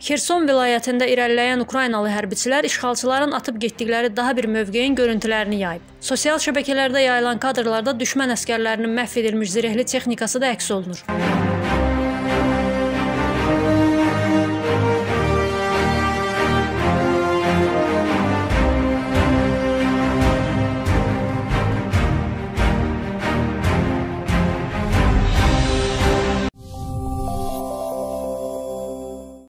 Xerson vilayətində irəliləyən Ukraynalı hərbiçilər işğalçıların atıb getdikləri daha bir mövqeyin görüntülərini yayıb. Sosial şəbəkələrdə yayılan kadrlarda düşmən əskərlərinin məhv edilmiş zirehli texnikası da əks olunur.